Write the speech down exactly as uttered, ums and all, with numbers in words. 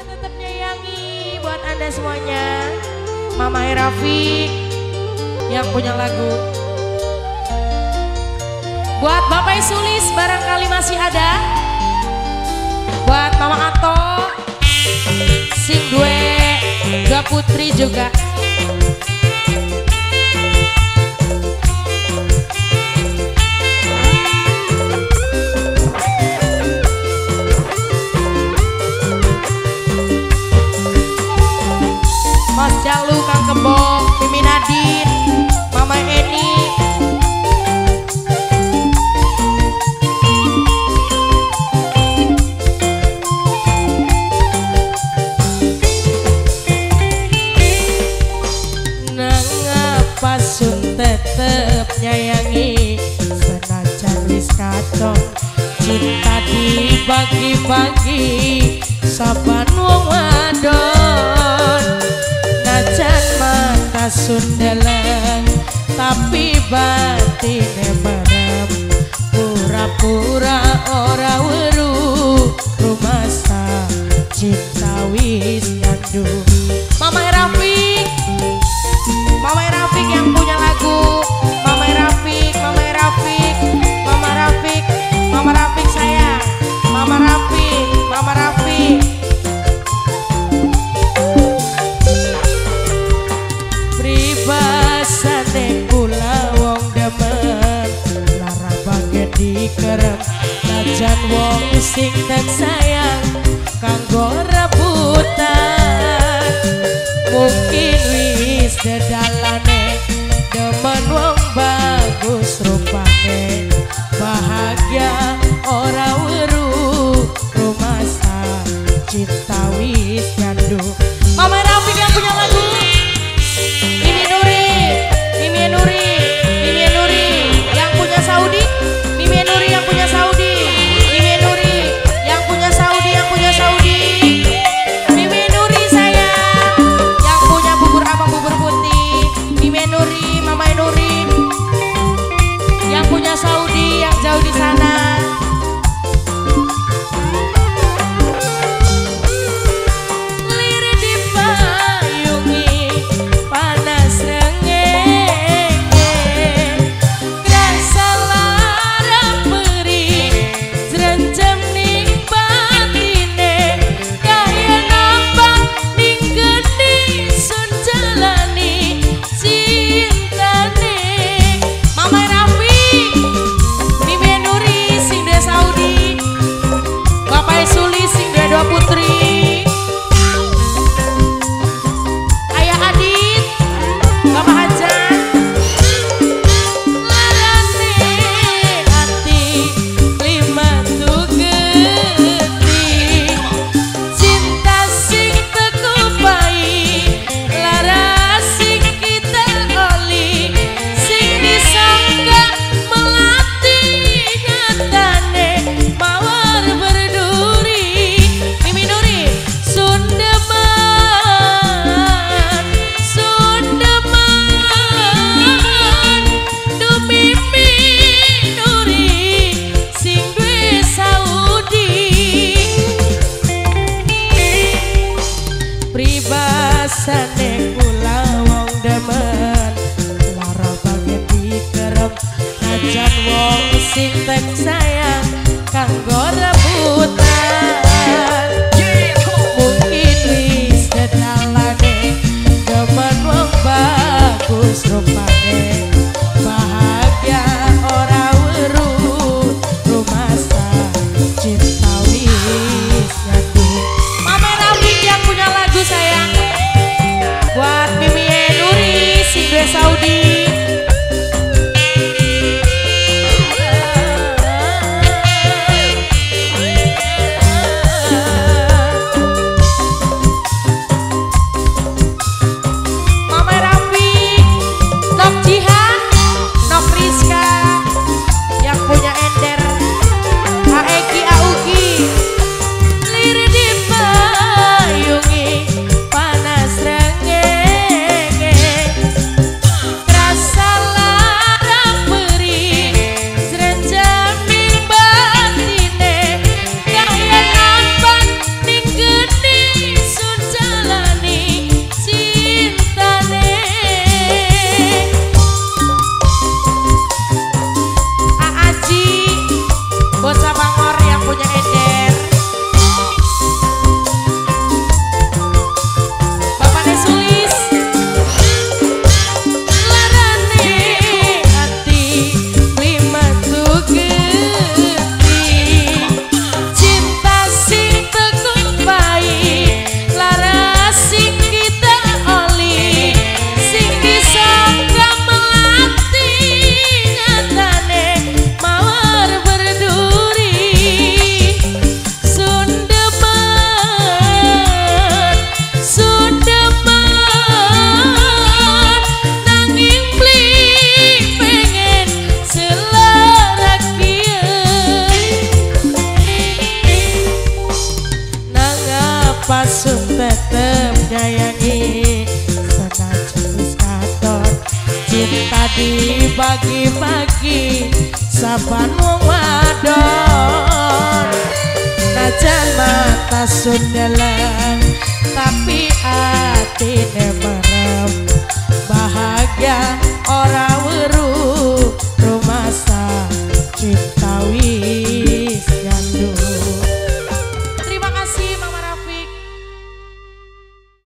tetap nyayangi buat Anda semuanya. Mama Rafi yang punya lagu. Buat Bapak Sulis barangkali masih ada. Buat Mama Ato, Sing Due, Dua Putri juga. Mas Jalu, Kang Kebo, Mimi Nadine, Mama Eni. Nang apa sun tetep nyayangi senajan wis kacong cinta dibagi-bagi saban wong wadon. Najan mata sundeleng tapi batine merem, pura-pura ora weru rumasa cinta wis nyandu. Mama Rafiq, Mama Rafiq yang punya lagu. Mama Rafiq, Mama Rafiq, Mama Rafiq, Mama Rafiq sayang. Mama Rafiq, Mama Rafiq. Pribasane kula wong demen lara baget dikerem, najan wong sing tak sayang kanggo rebutan. Mungkin wis dedalane demen wong bagus rupane, bahagia ora weru rumasa cinta wis nyandu. Mama Rafiq yang punya lagu. Mimi Nuri, Mimi Nuri, Mimi Nuri yang punya Saudi, Mimi Nuri yang punya Saudi, Mimi Nuri yang punya Saudi, yang punya Saudi. Mimi Nuri sayang, yang punya bubur abang bubur putih. Mimi Nuri, Mama Nuri yang punya Saudi, yang jauh di sana. Pribasane kula wong demen lara baget dikerem, najan wong sing tek sayang kanggo rebutan. Mungkin wis dedalane demen wong bagus rupane, bahagia ora weru rumasa cinta wis nyandu. Mama Rafiq yang punya lagu sayang. pasun tetep nyayangi senajan wis katon cinta dibagi-bagi saban wong wadon najan mata sun nyeleng tapi atine merem bahagia ora weruh